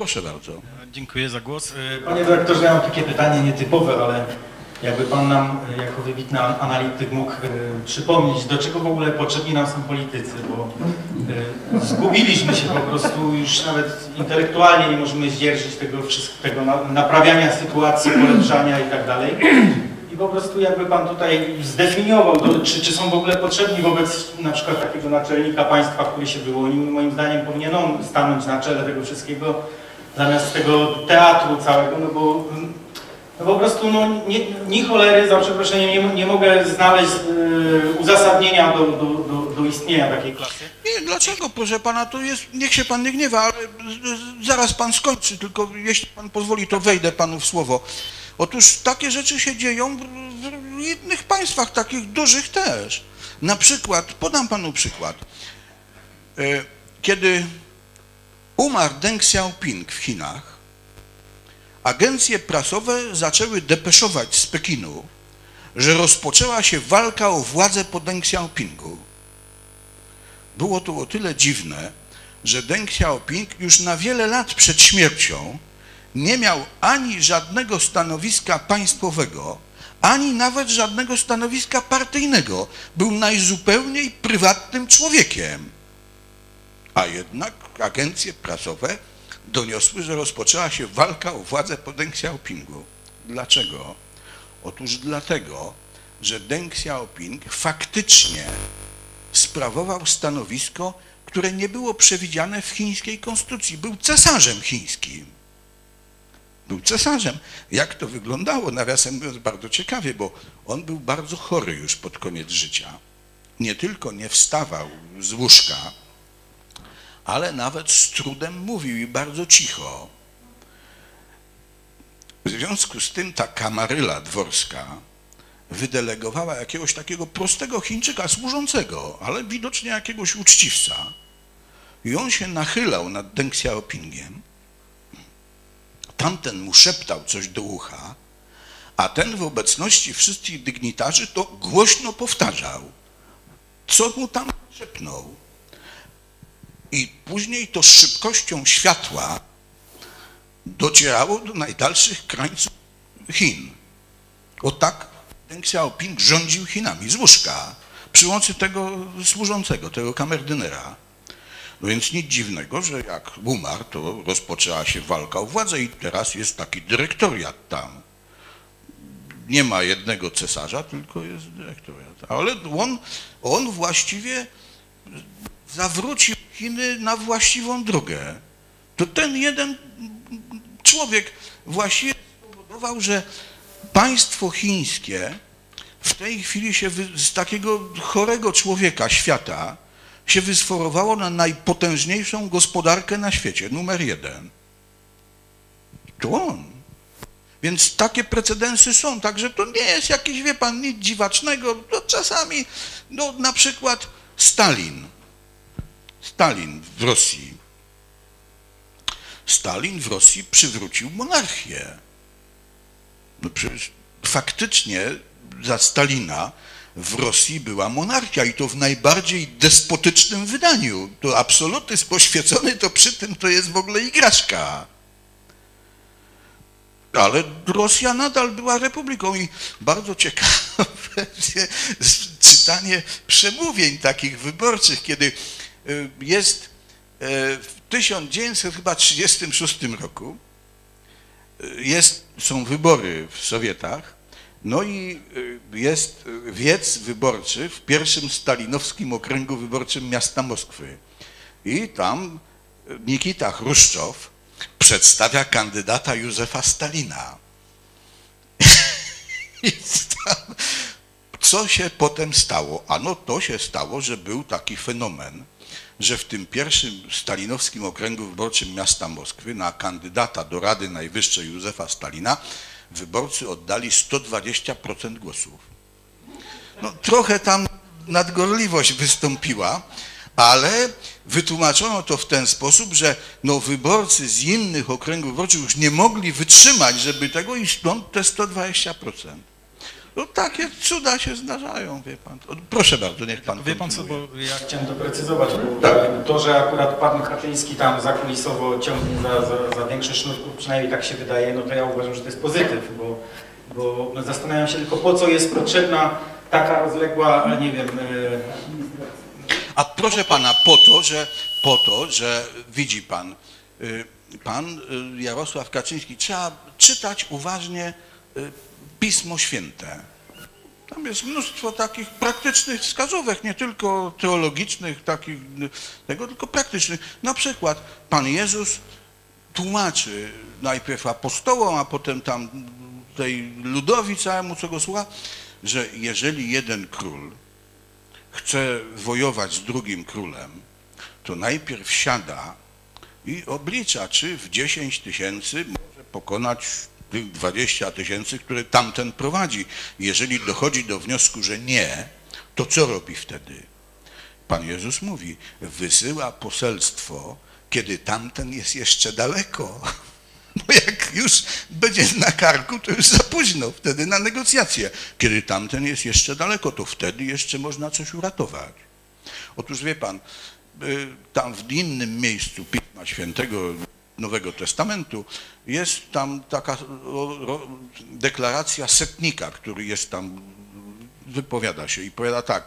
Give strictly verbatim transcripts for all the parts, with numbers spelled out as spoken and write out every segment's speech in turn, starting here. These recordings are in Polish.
Proszę bardzo. Dziękuję za głos. Panie dyrektorze, ja mam takie pytanie nietypowe, ale jakby Pan nam jako wybitny analityk mógł y, przypomnieć, do czego w ogóle potrzebni nam są politycy, bo y, zgubiliśmy się po prostu, już nawet intelektualnie nie możemy zdzierżyć tego wszystkiego, tego na, naprawiania sytuacji, polepszania i tak dalej. I po prostu jakby Pan tutaj zdefiniował, do, czy, czy są w ogóle potrzebni wobec na przykład takiego naczelnika państwa, który się wyłonił, moim zdaniem powinien on stanąć na czele tego wszystkiego, zamiast tego teatru całego, no bo no po prostu no, nie, ni cholery, za przeproszeniem, nie, nie mogę znaleźć y, uzasadnienia do, do, do, do istnienia takiej klasy. Nie, dlaczego, proszę pana, to jest, niech się pan nie gniewa, ale zaraz pan skończy, tylko jeśli pan pozwoli, to wejdę panu w słowo. Otóż takie rzeczy się dzieją w innych państwach, takich dużych też. Na przykład, podam panu przykład. Kiedy umarł Deng Xiaoping w Chinach, agencje prasowe zaczęły depeszować z Pekinu, że rozpoczęła się walka o władzę po Deng Xiaopingu. Było to o tyle dziwne, że Deng Xiaoping już na wiele lat przed śmiercią nie miał ani żadnego stanowiska państwowego, ani nawet żadnego stanowiska partyjnego. Był najzupełniej prywatnym człowiekiem. A jednak agencje prasowe doniosły, że rozpoczęła się walka o władzę po Deng Xiaopingu. Dlaczego? Otóż dlatego, że Deng Xiaoping faktycznie sprawował stanowisko, które nie było przewidziane w chińskiej konstytucji. Był cesarzem chińskim. Był cesarzem. Jak to wyglądało? Nawiasem mówiąc, bardzo ciekawie, bo on był bardzo chory już pod koniec życia. Nie tylko nie wstawał z łóżka, ale nawet z trudem mówił i bardzo cicho. W związku z tym ta kamaryla dworska wydelegowała jakiegoś takiego prostego Chińczyka służącego, ale widocznie jakiegoś uczciwca. I on się nachylał nad Deng Xiaopingiem. Tamten mu szeptał coś do ucha, a ten w obecności wszystkich dygnitarzy to głośno powtarzał, co mu tam szepnął. I później to z szybkością światła docierało do najdalszych krańców Chin. O tak Deng Xiaoping rządził Chinami z łóżka, przy łące tego służącego, tego kamerdynera. No więc nic dziwnego, że jak umarł, to rozpoczęła się walka o władzę i teraz jest taki dyrektoriat tam. Nie ma jednego cesarza, tylko jest dyrektoriat. Ale on, on właściwie zawrócił Chiny na właściwą drogę. To ten jeden człowiek właściwie spowodował, że państwo chińskie w tej chwili się z takiego chorego człowieka świata się wysforowało na najpotężniejszą gospodarkę na świecie, numer jeden. To on. Więc takie precedensy są, także to nie jest jakiś, wie pan, nic dziwacznego. To czasami, no na przykład Stalin. Stalin w Rosji. Stalin w Rosji przywrócił monarchię. No przecież faktycznie za Stalina w Rosji była monarchia i to w najbardziej despotycznym wydaniu. To absolutyzm poświęcony, to przy tym to jest w ogóle igraszka. Ale Rosja nadal była republiką i bardzo ciekawe czytanie przemówień takich wyborczych, kiedy jest w tysiąc dziewięćset trzydziestym szóstym roku, jest, są wybory w Sowietach, no i jest wiec wyborczy w pierwszym stalinowskim okręgu wyborczym miasta Moskwy. I tam Nikita Chruszczow przedstawia kandydata Józefa Stalina. I tam, co się potem stało? Ano to się stało, że był taki fenomen, że w tym pierwszym stalinowskim okręgu wyborczym miasta Moskwy na kandydata do Rady Najwyższej Józefa Stalina wyborcy oddali sto dwadzieścia procent głosów. No, trochę tam nadgorliwość wystąpiła, ale wytłumaczono to w ten sposób, że no, wyborcy z innych okręgów wyborczych już nie mogli wytrzymać, żeby tego i stąd te sto dwadzieścia procent. No takie cuda się zdarzają, wie pan. Proszę bardzo, niech pan Wie pan co, kontynuuje. bo ja chciałem doprecyzować, bo tak. To, że akurat pan Kaczyński tam zakulisowo ciągnie za, za, za większe sznurków, przynajmniej tak się wydaje, no to ja uważam, że to jest pozytyw, bo, bo no zastanawiam się tylko, po co jest potrzebna taka rozległa, nie wiem... Yy... A proszę pana, po to, że, po to, że widzi pan, yy, pan yy, Jarosław Kaczyński, trzeba czytać uważnie yy, Pismo Święte. Tam jest mnóstwo takich praktycznych wskazówek, nie tylko teologicznych, takich, tego, tylko praktycznych. Na przykład Pan Jezus tłumaczy najpierw apostołom, a potem tam tej ludowi całemu, co go słucha, że jeżeli jeden król chce wojować z drugim królem, to najpierw siada i oblicza, czy w dziesięć tysięcy może pokonać tych dwadzieścia tysięcy, które tamten prowadzi. Jeżeli dochodzi do wniosku, że nie, to co robi wtedy? Pan Jezus mówi, wysyła poselstwo, kiedy tamten jest jeszcze daleko. Bo jak już będzie na karku, to już za późno wtedy na negocjacje. Kiedy tamten jest jeszcze daleko, to wtedy jeszcze można coś uratować. Otóż wie pan, tam w innym miejscu Pisma Świętego Nowego Testamentu jest tam taka deklaracja setnika, który jest tam, wypowiada się i powiada tak,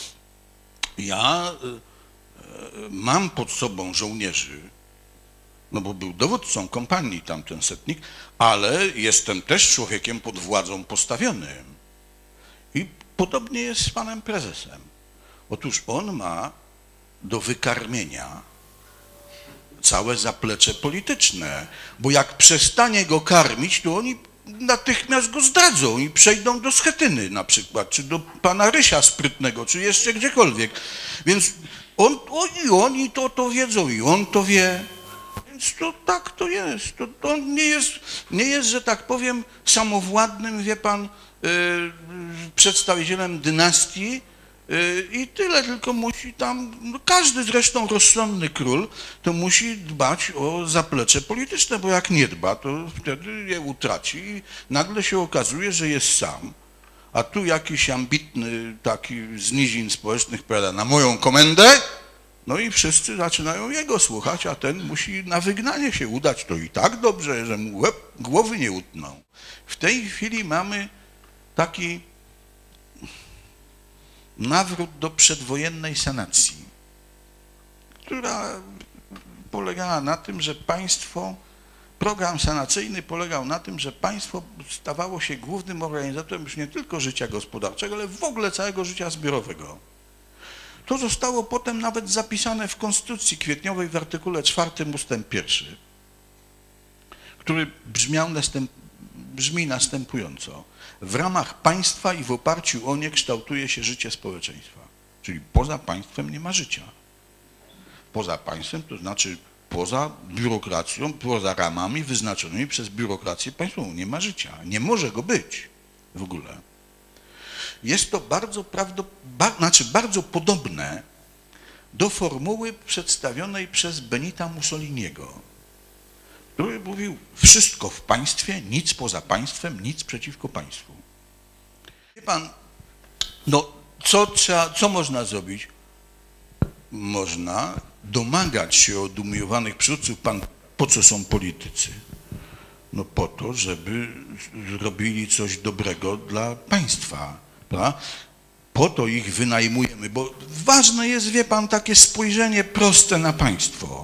ja mam pod sobą żołnierzy, no bo był dowódcą kompanii tamten setnik, ale jestem też człowiekiem pod władzą postawionym. I podobnie jest z panem prezesem. Otóż on ma do wykarmienia całe zaplecze polityczne, bo jak przestanie go karmić, to oni natychmiast go zdradzą i przejdą do Schetyny na przykład, czy do pana Rysia Sprytnego, czy jeszcze gdziekolwiek. Więc on, oni, oni to, to wiedzą i on to wie. Więc to tak to jest. To, to nie jest, nie jest, że tak powiem, samowładnym, wie pan, yy, przedstawicielem dynastii, i tyle, tylko musi tam, no każdy zresztą rozsądny król, to musi dbać o zaplecze polityczne, bo jak nie dba, to wtedy je utraci i nagle się okazuje, że jest sam. A tu jakiś ambitny taki z nizin społecznych powiada na moją komendę, no i wszyscy zaczynają jego słuchać, a ten musi na wygnanie się udać, to i tak dobrze, że mu łeb, głowy nie utną. W tej chwili mamy taki nawrót do przedwojennej sanacji, która polegała na tym, że państwo, program sanacyjny polegał na tym, że państwo stawało się głównym organizatorem już nie tylko życia gospodarczego, ale w ogóle całego życia zbiorowego. To zostało potem nawet zapisane w Konstytucji Kwietniowej w artykule czwartym ustęp pierwszy, który brzmiał następ, brzmi następująco. W ramach państwa i w oparciu o nie kształtuje się życie społeczeństwa. Czyli poza państwem nie ma życia. Poza państwem to znaczy poza biurokracją, poza ramami wyznaczonymi przez biurokrację państwową. Nie ma życia. Nie może go być w ogóle. Jest to bardzo, prawdop... ba... znaczy bardzo podobne do formuły przedstawionej przez Benita Mussoliniego, który mówił wszystko w państwie, nic poza państwem, nic przeciwko państwu. Wie pan, no co trzeba, co można zrobić? Można domagać się od umiłowanych przywódców, pan, po co są politycy? No po to, żeby robili coś dobrego dla państwa, prawda? Po to ich wynajmujemy, bo ważne jest, wie pan, takie spojrzenie proste na państwo.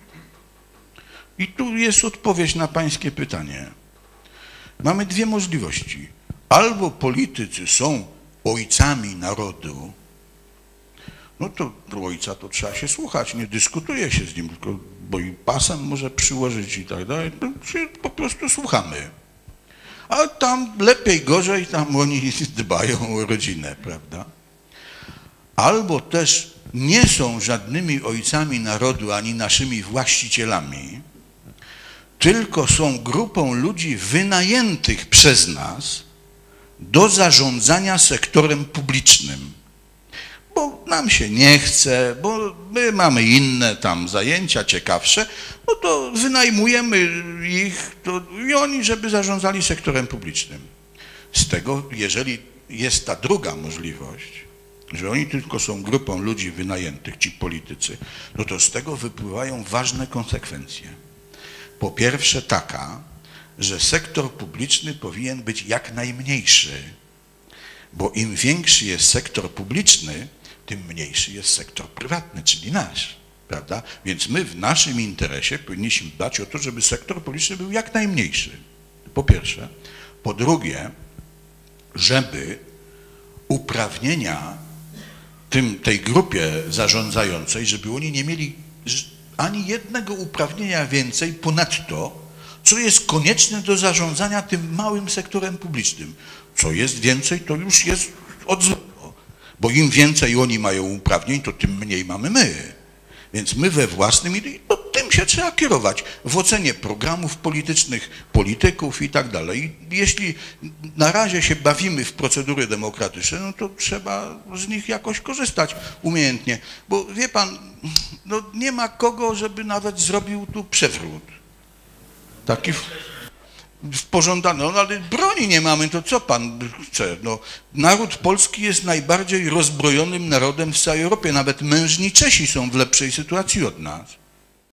I tu jest odpowiedź na pańskie pytanie. Mamy dwie możliwości. Albo politycy są ojcami narodu, no to ojca to trzeba się słuchać, nie dyskutuje się z nim, tylko bo i pasem może przyłożyć i tak dalej, to się po prostu słuchamy. A tam lepiej, gorzej, tam oni dbają o rodzinę, prawda? Albo też nie są żadnymi ojcami narodu, ani naszymi właścicielami, tylko są grupą ludzi wynajętych przez nas do zarządzania sektorem publicznym. Bo nam się nie chce, bo my mamy inne tam zajęcia ciekawsze, no to wynajmujemy ich to, i oni, żeby zarządzali sektorem publicznym. z tego, jeżeli jest ta druga możliwość, że oni tylko są grupą ludzi wynajętych, ci politycy, no to z tego wypływają ważne konsekwencje. Po pierwsze taka, że sektor publiczny powinien być jak najmniejszy, bo im większy jest sektor publiczny, tym mniejszy jest sektor prywatny, czyli nasz, prawda? Więc my w naszym interesie powinniśmy dbać o to, żeby sektor publiczny był jak najmniejszy, po pierwsze. Po drugie, żeby uprawnienia tym, tej grupie zarządzającej, żeby oni nie mieli ani jednego uprawnienia więcej ponad to, co jest konieczne do zarządzania tym małym sektorem publicznym. Co jest więcej, to już jest od złego, bo im więcej oni mają uprawnień, to tym mniej mamy my. Więc my we własnym, no tym się trzeba kierować w ocenie programów politycznych, polityków i tak dalej. Jeśli na razie się bawimy w procedury demokratyczne, no to trzeba z nich jakoś korzystać umiejętnie. Bo wie pan, no nie ma kogo, żeby nawet zrobił tu przewrót. Taki w, w pożądany, no ale broni nie mamy, to co pan chce? No, naród polski jest najbardziej rozbrojonym narodem w całej Europie. Nawet mężni Czesi są w lepszej sytuacji od nas.